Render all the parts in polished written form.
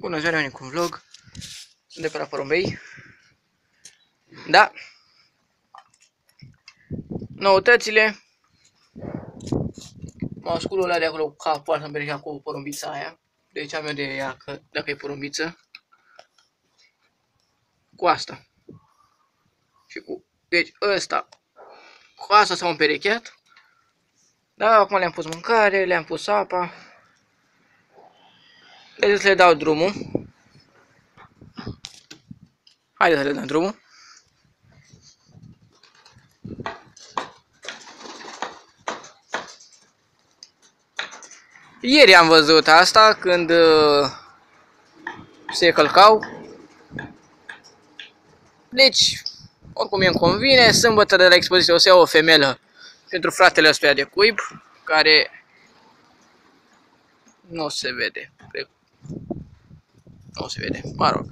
Bună ziua, revenim cu un vlog. Sunt de pe la Porumbei. Da. Noutățile. Masculul ăla de acolo cu capul ăla să-mi cu porumbița aia. Deci am eu de ea, că dacă e porumbiță. Cu asta. Și cu... Deci ăsta. Cu asta s-au împerecheat. Da, acum le-am pus mâncare, le-am pus apa. Deci să le dau drumul. Haideți să le dăm drumul. Ieri am văzut asta când se călcau. Deci, oricum îmi convine, sâmbătă de la expoziție o să iau o femelă pentru fratele ăstuia de cuib, care nu se vede. Nu se vede, mă rog.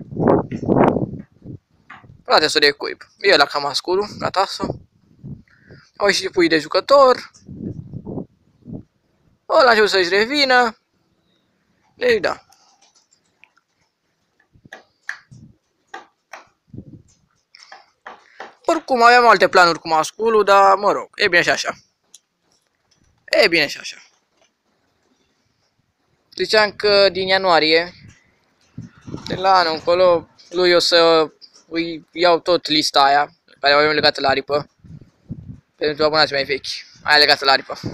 Frate ăsta de cuib. E la camasculul, gata-so. Au ieșit pui de jucător. Ăla a început să-și revină. Deci da. Oricum aveam alte planuri cu masculul, dar mă rog, e bine și așa. E bine și așa. Ziceam că din ianuarie, de la anul încolo, lui o să îi iau tot lista aia, care o avem legată la aripă. Pentru abonații mai vechi, aia legată la aripă.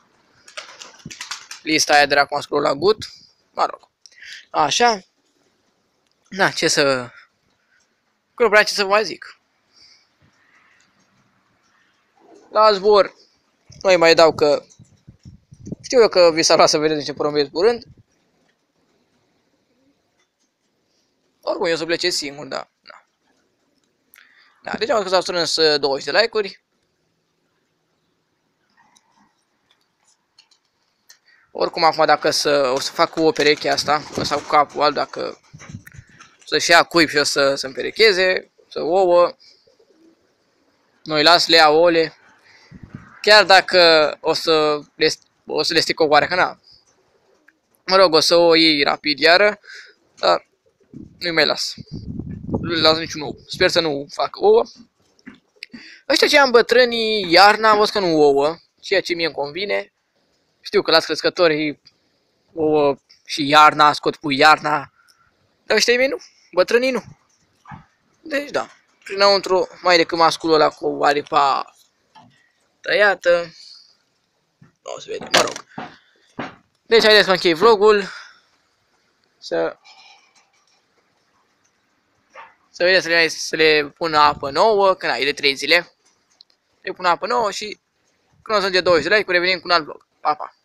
Lista aia de la masculul la gut, mă rog. Așa. Na, ce să... Nu prea ce să vă mai zic. La zbor, nu mai dau că... Știu eu că vi s-ar vrea să vedeți niște porumbi zburând. Oricum, eu o să plece singur, da. Da, deci am că s-au strâns 20 de like-uri. Oricum, acum dacă o să fac cu o pereche asta, sau cu capul alt, dacă să-și ia cuib și o să se împerecheze, să ouă, noi las, le ia ouăle. Chiar dacă o să le stric o oarecă, na. Mă rog, o să o iei rapid iară, dar nu-i mai las. Nu le las niciun ou. Sper să nu fac ouă. Ăștia ce am bătrânii iarna, am văzut că nu ouă, ceea ce mie îmi convine. Știu că las crescătorii ouă și iarna, scot pui iarna. Dar ăștia mei nu, bătrânii nu. Deci da, înăuntru, mai decât masculul ăla cu aripa tăiată. Nu o să vede, mă rog. Deci haideți să închei vlogul. Să vedeți să le pună apă nouă, că e de 3 zile. Le pun apă nouă și când o să ajunge 20 de like, revenim cu un alt vlog. Pa, pa!